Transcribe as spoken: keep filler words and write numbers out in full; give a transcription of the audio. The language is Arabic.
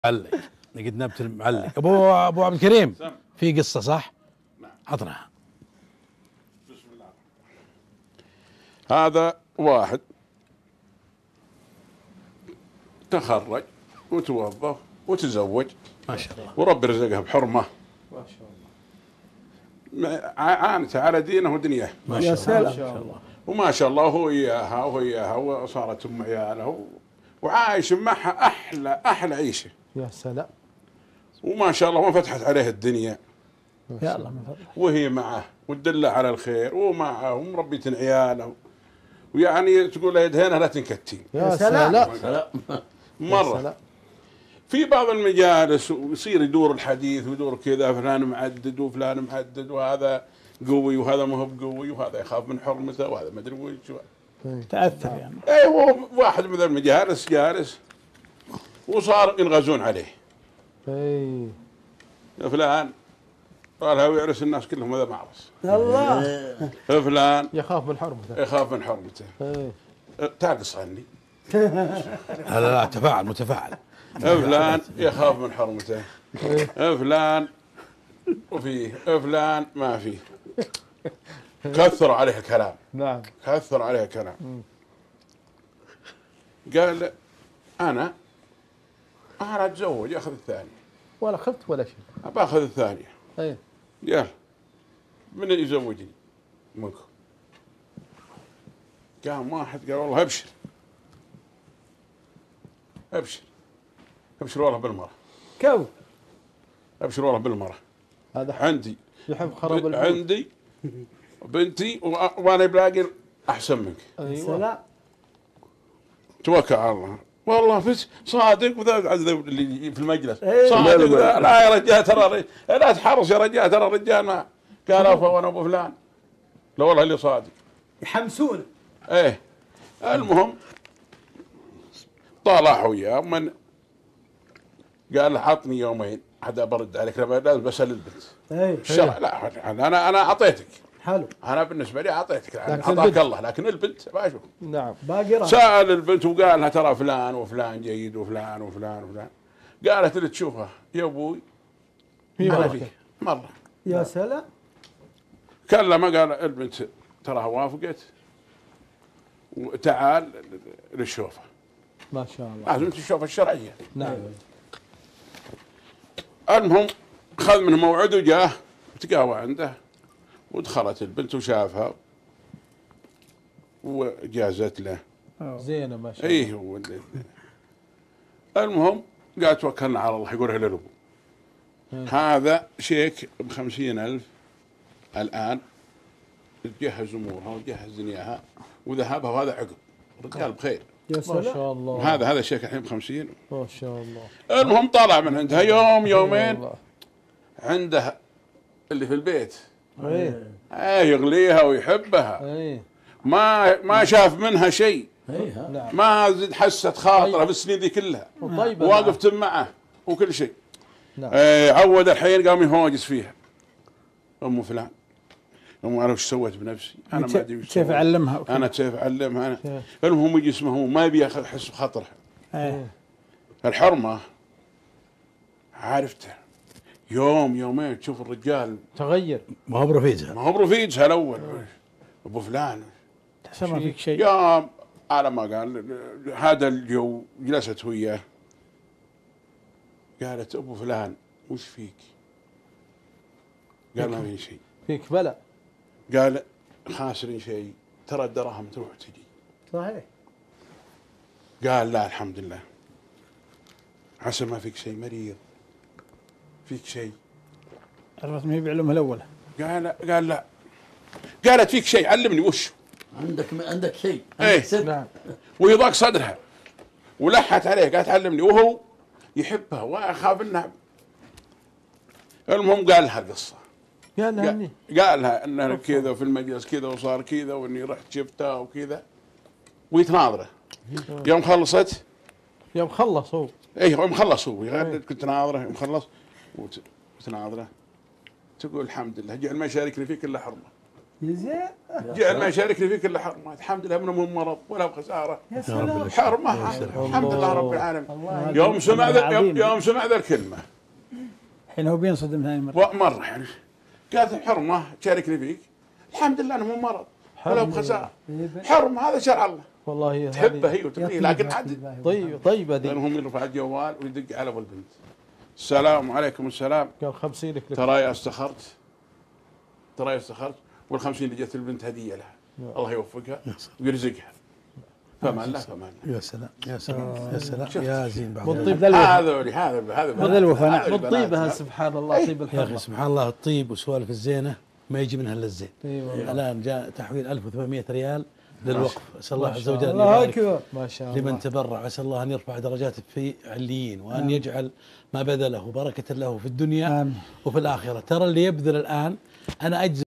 معلق لقيت نبت المعلق. ابو ابو عبد الكريم في قصه صح؟ نعم. عطنا. بسم الله. هذا واحد تخرج وتوظف وتزوج ما شاء الله ورب رزقها بحرمه. ما شاء الله. عانت على دينه ودنياه. ما شاء الله ما شاء الله. وما شاء الله هو اياها وهو اياها وصارت ام عياله وعايش معها احلى احلى عيشه. يا سلام. وما شاء الله ما فتحت عليه الدنيا. يا الله من فضلك. وهي معه وتدله على الخير ومعه ومربية عياله ويعني تقول له يدهنها لا تنكتين. يا سلام. مرة في بعض المجالس ويصير يدور الحديث ويدور كذا فلان معدد وفلان معدد وهذا قوي وهذا ما هو بقوي وهذا يخاف من حرمته وهذا ما ادري وش. تاثر يعني. اي هو واحد من المجالس جالس وصار ينغزون عليه. اي فلان قالها ويعرس الناس كلهم هذا معرس. الله. فلان يخاف من حرمته. يخاف من حرمته. اي تعقص عني. لا لا لا تفاعل متفاعل. فلان يخاف من حرمته. فلان وفيه فلان ما فيه. كثر عليه الكلام. نعم. كثر عليه الكلام. قال انا انا اتزوج اخذ الثانيه. ولا خفت ولا شيء. باخذ الثانيه. اي قال من يزوجني منكم؟ قام واحد قال والله ابشر ابشر ابشر والله بالمرة. كم؟ ابشر والله بالمرة. هذا عندي يحب خراب البيوت. عندي بنتي وانا بلاقي احسن منك. ايوه سلام. توكل على الله. والله فت صادق وذا اللي في المجلس صادق لا, لا يا رجال ترى لا تحرص يا رجال ترى الرجال ما قال افا وانا ابو فلان. لا والله اللي صادق يحمسون. ايه المهم طالع وياه من قال عطني يومين حتى برد عليك لازم بسال البنت. اي الشرع لا انا انا اعطيتك. حلو. انا بالنسبه لي اعطيتك اعطاك الله لكن البنت ما اشوف. نعم. باقي سال البنت وقال لها ترى فلان وفلان جيد وفلان وفلان وفلان. قالت اللي تشوفها يا ابوي انا فيه مره. يا سلام. كلمه قال البنت تراها وافقت وتعال للشوفه. ما شاء الله. لازم تشوف الشرعيه. نعم. المهم خذ منه موعد وجاه وتقاوى عنده ودخلت البنت وشافها وجازت له. زينه ما شاء الله. ايه المهم قال توكلنا على الله يقولها للابو. هذا شيك بخمسين ألف الآن تجهز أمورها وتجهز دنياها وذهابها وهذا عقب الرجال بخير. يا سلام. ما شاء الله. هذا هذا شيك الحين بخمسين. ما شاء الله. المهم طلع من عندها يوم يومين عنده اللي في البيت. ايه ايه يغليها ويحبها. ايه ما ما شاف منها شيء. نعم. ما زد حست خاطره في السنين ذي كلها. طيب واقفت معه وكل شيء. نعم. ايه عود الحين قام يهوجس فيها. ام فلان ام انا وش سويت بنفسي؟ انا ما ادري وش كيف سويت. اعلمها وكيف. انا كيف اعلمها انا. كيف. المهم يجي اسمه هو ما يبي يحس بخطرها. ايه الحرمه عارفته يوم يومين تشوف الرجال تغير. ما هو برفيجها. ما هو برفيجها الاول ابو فلان تحسب ما فيك شيء. يا على ما قال هذا الجو جلست وياه قالت ابو فلان وش فيك؟ قال ما في شيء. فيك بلا. قال خاسرين شيء ترى الدراهم تروح تجي. صحيح. قال لا الحمد لله. عسى ما فيك شيء مريض فيك شيء. عرفت ما هي بعلمها الاولى. قال قال لا. قالت فيك شيء علمني وش عندك عندك شيء. ايه نعم. وهي ضاق صدرها ولحت عليه قالت علمني وهو يحبها واخاف انها. المهم قال لها القصه. يا لهني. قال لها انه كذا في المجلس كذا وصار كذا واني رحت شفتها وكذا ويتناظره. يوم خلصت يوم خلص هو. ايه يوم خلص هو كنت ناظره يوم خلص وتناظره تقول الحمد لله جعل ما يشاركني فيك الا حرمه. يا زين. جعل ما يشاركني فيك الا حرمه، الحمد لله منه مو مرض ولا بخساره. يا سلام. حرمه الحمد لله رب العالمين. يوم سمع ذا يوم, يوم سمع ذا الكلمه الحين هو بينصدم هاي المره. ومره يعني قالت حرمه تشاركني فيك، الحمد لله انه مو مرض ولا بخساره. حرمه هذا شرع الله. والله تحبه هي وتبنيه، لكن عاد طيب طيبه ذي. لانهم يرفع الجوال ويدق على ابو البنت. السلام عليكم السلام. قال خمسينك لك. ترى يا استخرت ترى يا استخرت والخمسين اللي جت البنت هديه لها. الله يوفقها ويرزقها. فما الله فما الله. يا سلام يا سلام يا سلام يا زين بعض. والطيب هذا هذا هذا هذا الوفاء. والطيبه سبحان الله طيب يا الحرمه. اخي سبحان الله، الطيب والسوالف الزينه ما يجي منها الا الزين. اي والله. الان جاء تحويل ألف وثمانمائة ريال للوقف، اسال الله عز وجل أن الله يبارك اكبر. ما شاء الله. لمن تبرع، اسال الله ان يرفع درجاته في عليين، وان يجعل ما بذله بركه له في الدنيا آمين. وفي الاخره. ترى اللي يبذل الان انا اجزم